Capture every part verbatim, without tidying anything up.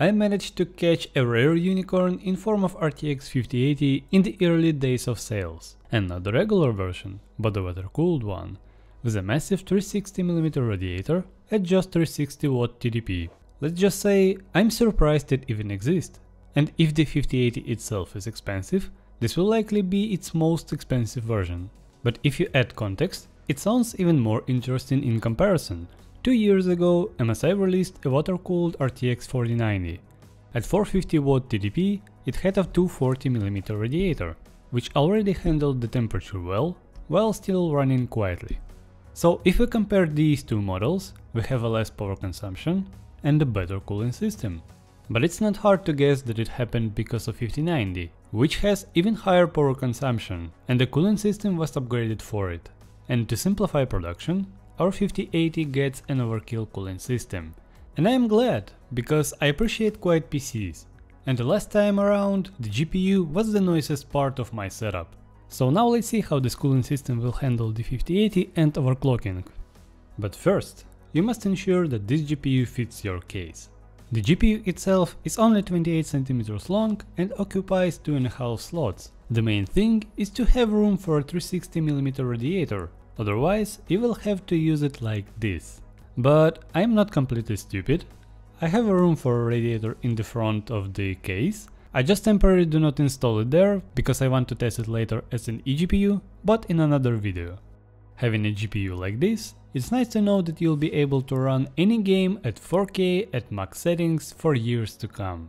I managed to catch a rare unicorn in form of R T X fifty eighty in the early days of sales, and not the regular version, but the water-cooled one, with a massive three hundred sixty millimeter radiator at just three hundred sixty watt T D P. Let's just say I'm surprised it even exists. And if the fifty eighty itself is expensive, this will likely be its most expensive version. But if you add context, it sounds even more interesting in comparison. Two years ago, M S I released a water-cooled R T X forty ninety. At four hundred fifty watt T D P, it had a two hundred forty millimeter radiator, which already handled the temperature well, while still running quietly. So if we compare these two models, we have a less power consumption and a better cooling system. But it's not hard to guess that it happened because of fifty ninety, which has even higher power consumption, and the cooling system was upgraded for it. And to simplify production, our fifty eighty gets an Overkill cooling system. And I am glad, because I appreciate quiet P Cs. And the last time around, the G P U was the noisiest part of my setup. So now let's see how this cooling system will handle the fifty eighty and overclocking. But first, you must ensure that this G P U fits your case. The G P U itself is only twenty-eight centimeters long and occupies two and a half slots. The main thing is to have room for a three hundred sixty millimeter radiator, otherwise you will have to use it like this. But I am not completely stupid. I have a room for a radiator in the front of the case. I just temporarily do not install it there, because I want to test it later as an eGPU, but in another video. Having a G P U like this, it's nice to know that you'll be able to run any game at four K at max settings for years to come.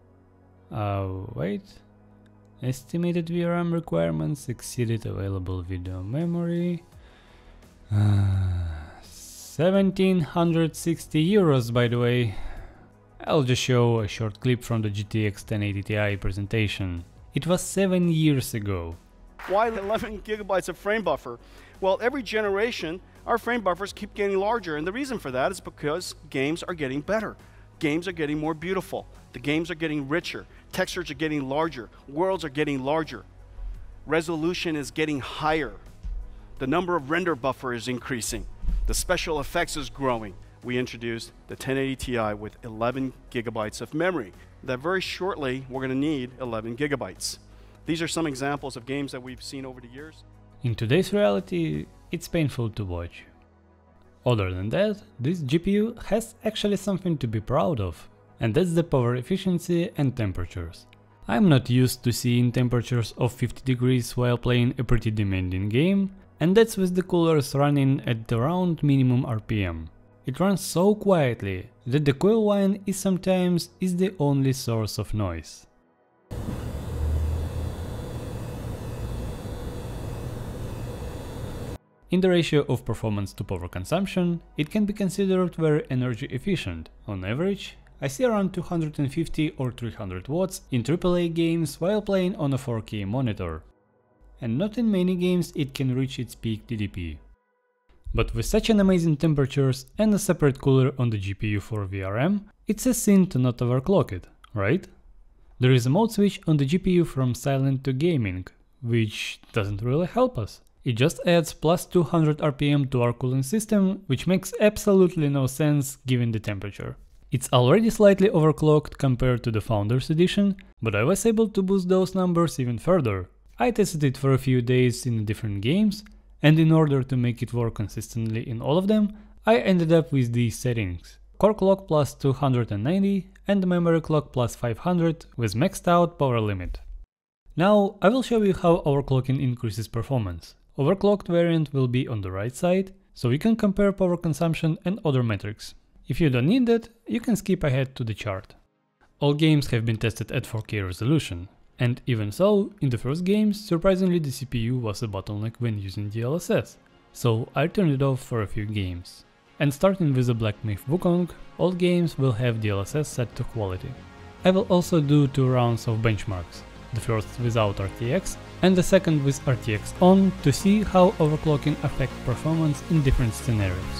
Uh, wait. Estimated V RAM requirements exceeded available video memory. Uh, one thousand seven hundred sixty euros, by the way. I'll just show a short clip from the G T X ten eighty Ti presentation. It was seven years ago. Why eleven gigabytes of frame buffer? Well, every generation, our frame buffers keep getting larger, and the reason for that is because games are getting better. Games are getting more beautiful. The games are getting richer. Textures are getting larger. Worlds are getting larger. Resolution is getting higher. The number of render buffer is increasing. The special effects is growing. We introduced the ten eighty Ti with eleven gigabytes of memory. That very shortly, we're going to need eleven gigabytes. These are some examples of games that we've seen over the years. In today's reality, it's painful to watch. Other than that, this G P U has actually something to be proud of, and that's the power efficiency and temperatures. I'm not used to seeing temperatures of fifty degrees while playing a pretty demanding game, and that's with the coolers running at around minimum R P M. It runs so quietly that the coil whine is sometimes is the only source of noise. In the ratio of performance to power consumption, it can be considered very energy efficient. On average, I see around two hundred fifty or three hundred watts in triple A games while playing on a four K monitor. And not in many games it can reach its peak T D P. But with such an amazing temperatures and a separate cooler on the G P U for V R M, it's a sin to not overclock it, right? There is a mode switch on the G P U from silent to gaming, which doesn't really help us. It just adds plus two hundred R P M to our cooling system, which makes absolutely no sense given the temperature. It's already slightly overclocked compared to the Founders Edition, but I was able to boost those numbers even further. I tested it for a few days in different games, and in order to make it work consistently in all of them, I ended up with these settings: core clock plus two hundred ninety and memory clock plus five hundred with maxed out power limit. Now I will show you how overclocking increases performance. Overclocked variant will be on the right side, so you can compare power consumption and other metrics. If you don't need that, you can skip ahead to the chart. All games have been tested at four K resolution, and even so, in the first games, surprisingly the C P U was a bottleneck when using D L S S, so I turned it off for a few games. And starting with the Black Myth Wukong, all games will have D L S S set to quality. I will also do two rounds of benchmarks, the first without R T X and the second with R T X on, to see how overclocking affects performance in different scenarios.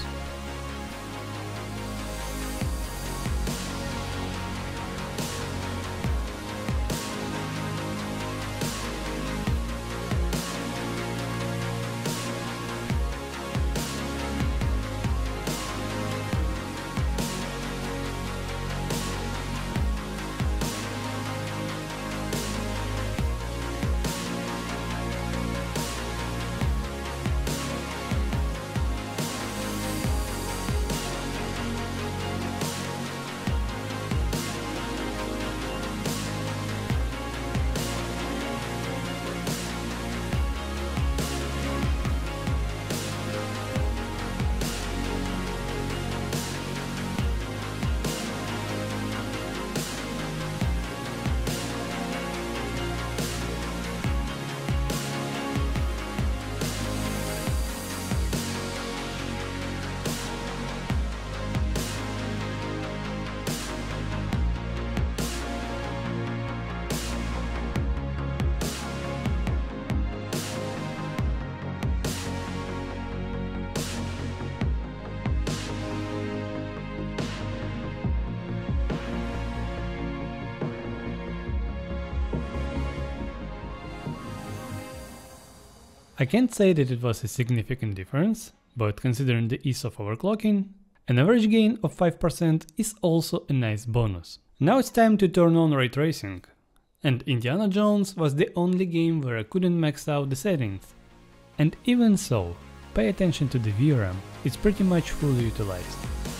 I can't say that it was a significant difference, but considering the ease of overclocking, an average gain of five percent is also a nice bonus. Now it's time to turn on ray tracing. And Indiana Jones was the only game where I couldn't max out the settings. And even so, pay attention to the V RAM, it's pretty much fully utilized.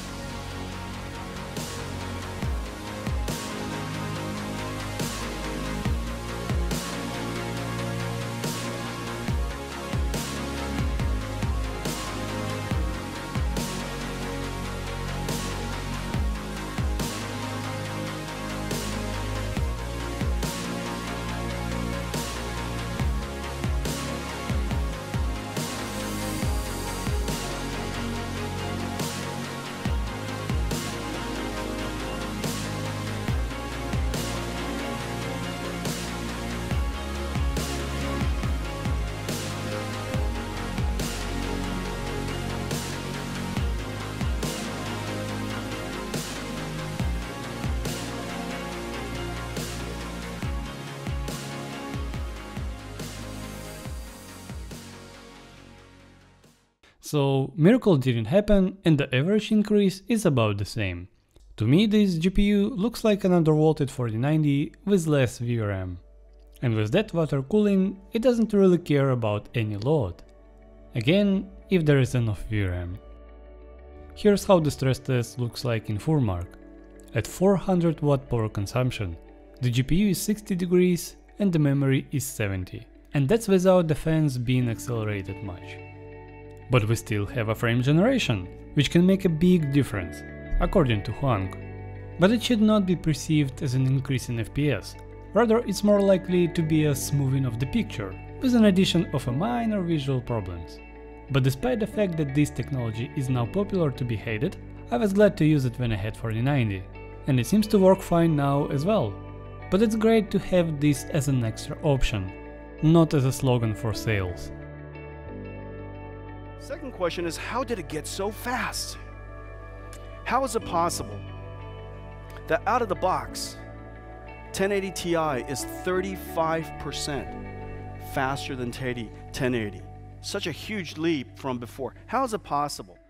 So miracle didn't happen and the average increase is about the same. To me this G P U looks like an undervolted forty ninety with less V RAM. And with that water cooling, it doesn't really care about any load. Again, if there is enough V RAM. Here's how the stress test looks like in Furmark. At four hundred watt power consumption, the G P U is sixty degrees and the memory is seventy. And that's without the fans being accelerated much. But we still have a frame generation, which can make a big difference, according to Huang. But it should not be perceived as an increase in F P S, rather it's more likely to be a smoothing of the picture, with an addition of a minor visual problems. But despite the fact that this technology is now popular to be hated, I was glad to use it when I had forty ninety, and it seems to work fine now as well. But it's great to have this as an extra option, not as a slogan for sales. Second question is, how did it get so fast? How is it possible that out of the box, ten eighty Ti is thirty-five percent faster than ten eighty? Such a huge leap from before. How is it possible?